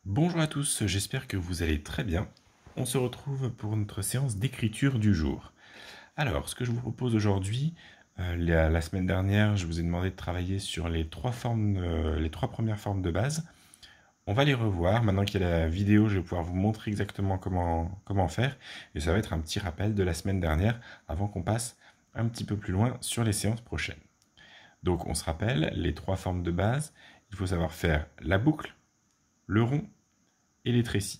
Bonjour à tous, j'espère que vous allez très bien. On se retrouve pour notre séance d'écriture du jour. Alors, ce que je vous propose aujourd'hui, la semaine dernière, je vous ai demandé de travailler sur les trois premières formes de base. On va les revoir. Maintenant qu'il y a la vidéo, je vais pouvoir vous montrer exactement comment faire. Et ça va être un petit rappel de la semaine dernière avant qu'on passe un petit peu plus loin sur les séances prochaines. Donc, on se rappelle, les trois formes de base, il faut savoir faire la boucle, le rond et les trécis.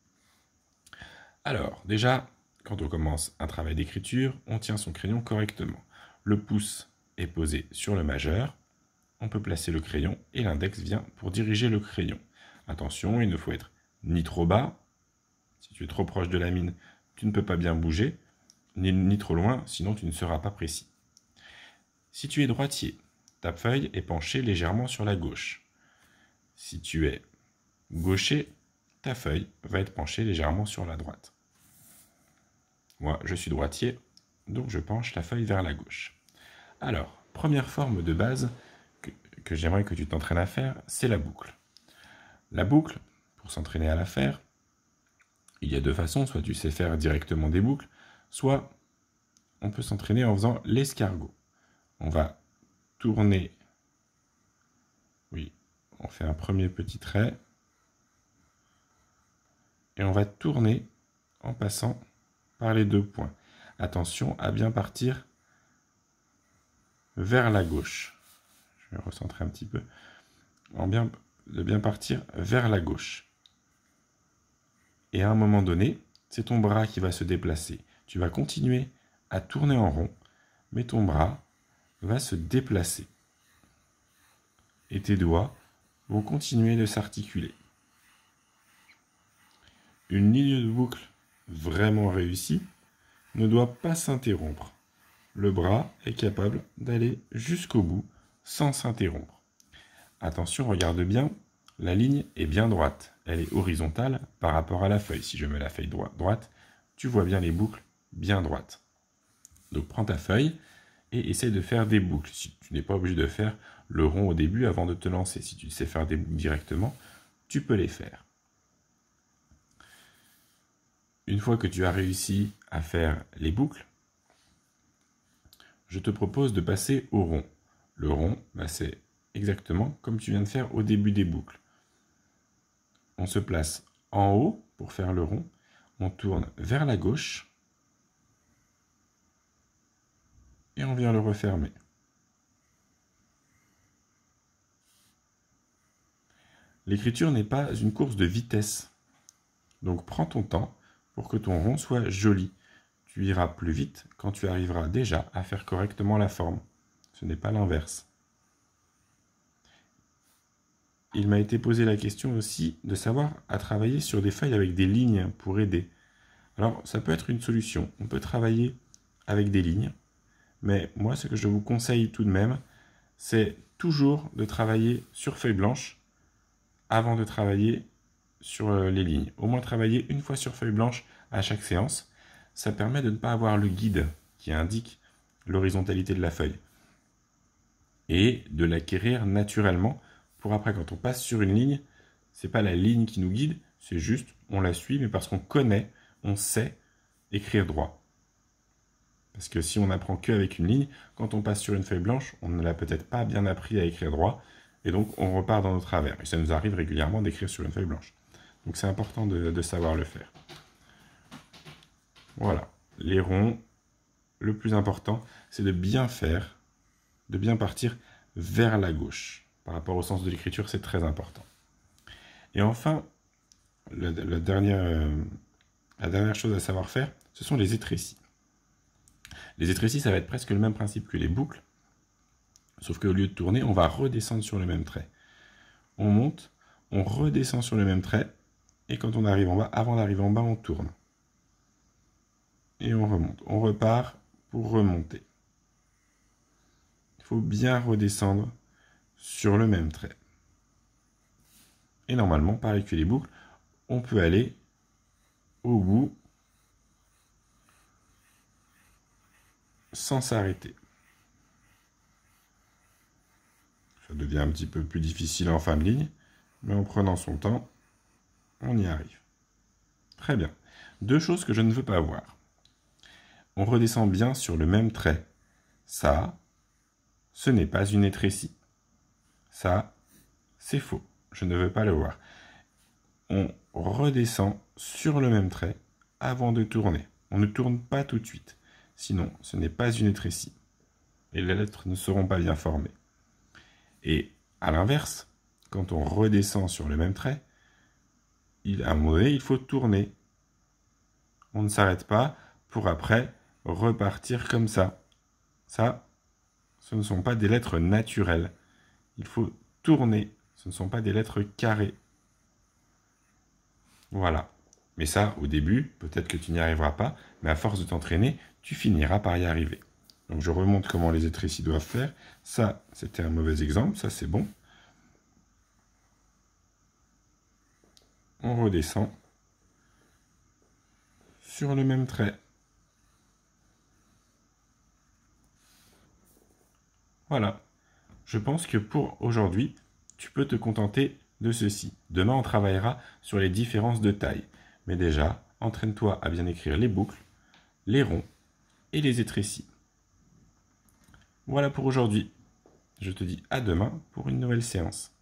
Alors, déjà, quand on commence un travail d'écriture, on tient son crayon correctement. Le pouce est posé sur le majeur, on peut placer le crayon et l'index vient pour diriger le crayon. Attention, il ne faut être ni trop bas, si tu es trop proche de la mine, tu ne peux pas bien bouger, ni trop loin, sinon tu ne seras pas précis. Si tu es droitier, ta feuille est penchée légèrement sur la gauche. Si tu es gaucher, ta feuille va être penchée légèrement sur la droite. Moi, je suis droitier, donc je penche la feuille vers la gauche. Alors, première forme de base que j'aimerais que tu t'entraînes à faire, c'est la boucle. La boucle, pour s'entraîner à la faire, il y a deux façons, soit tu sais faire directement des boucles, soit on peut s'entraîner en faisant l'escargot. On va tourner, oui, on fait un premier petit trait, et on va tourner en passant par les deux points. Attention à bien partir vers la gauche. Je vais recentrer un petit peu. De bien partir vers la gauche. Et à un moment donné, c'est ton bras qui va se déplacer. Tu vas continuer à tourner en rond, mais ton bras va se déplacer. Et tes doigts vont continuer de s'articuler. Une ligne de boucle vraiment réussie ne doit pas s'interrompre. Le bras est capable d'aller jusqu'au bout sans s'interrompre. Attention, regarde bien, la ligne est bien droite. Elle est horizontale par rapport à la feuille. Si je mets la feuille droite, tu vois bien les boucles bien droites. Donc prends ta feuille et essaie de faire des boucles. Tu n'es pas obligé de faire le rond au début avant de te lancer. Si tu sais faire des boucles directement, tu peux les faire. Une fois que tu as réussi à faire les boucles, je te propose de passer au rond. Le rond, c'est exactement comme tu viens de faire au début des boucles. On se place en haut pour faire le rond, on tourne vers la gauche et on vient le refermer. L'écriture n'est pas une course de vitesse, donc prends ton temps pour que ton rond soit joli. Tu iras plus vite quand tu arriveras déjà à faire correctement la forme. Ce n'est pas l'inverse. Il m'a été posé la question aussi de savoir à travailler sur des feuilles avec des lignes pour aider. Alors, ça peut être une solution. On peut travailler avec des lignes. Mais moi, ce que je vous conseille tout de même, c'est toujours de travailler sur feuille blanche avant de travailler sur les lignes. Au moins travailler une fois sur feuille blanche à chaque séance. Ça permet de ne pas avoir le guide qui indique l'horizontalité de la feuille. Et de l'acquérir naturellement pour après, quand on passe sur une ligne, c'est pas la ligne qui nous guide, c'est juste, on la suit, mais parce qu'on connaît, on sait écrire droit. Parce que si on apprend qu'avec une ligne, quand on passe sur une feuille blanche, on ne l'a peut-être pas bien appris à écrire droit, et donc on repart dans nos travers. Et ça nous arrive régulièrement d'écrire sur une feuille blanche. Donc c'est important de savoir le faire. Voilà, les ronds, le plus important, c'est de bien faire, de bien partir vers la gauche. Par rapport au sens de l'écriture, c'est très important. Et enfin, la dernière chose à savoir faire, ce sont les étrécis. Les étrécis, ça va être presque le même principe que les boucles, sauf qu'au lieu de tourner, on va redescendre sur le même trait. On monte, on redescend sur le même trait, et quand on arrive en bas, avant d'arriver en bas, on tourne. Et on remonte. On repart pour remonter. Il faut bien redescendre sur le même trait. Et normalement, pareil que les boucles, on peut aller au bout sans s'arrêter. Ça devient un petit peu plus difficile en fin de ligne, mais en prenant son temps, On y arrive. Très bien. Deux choses que je ne veux pas voir. On redescend bien sur le même trait. Ça, ce n'est pas une étrécie. Ça, c'est faux. Je ne veux pas le voir. On redescend sur le même trait avant de tourner. On ne tourne pas tout de suite. Sinon, ce n'est pas une étrécie. Et les lettres ne seront pas bien formées. Et à l'inverse, quand on redescend sur le même trait, à un moment donné, il faut tourner. On ne s'arrête pas pour après repartir comme ça. Ça, ce ne sont pas des lettres naturelles. Il faut tourner. Ce ne sont pas des lettres carrées. Voilà. Mais ça, au début, peut-être que tu n'y arriveras pas, mais à force de t'entraîner, tu finiras par y arriver. Donc je remonte comment les étrécies doivent faire. Ça, c'était un mauvais exemple. Ça, c'est bon. On redescend sur le même trait. Voilà. Je pense que pour aujourd'hui, tu peux te contenter de ceci. Demain, on travaillera sur les différences de taille. Mais déjà, entraîne-toi à bien écrire les boucles, les ronds et les étrécies. Voilà pour aujourd'hui. Je te dis à demain pour une nouvelle séance.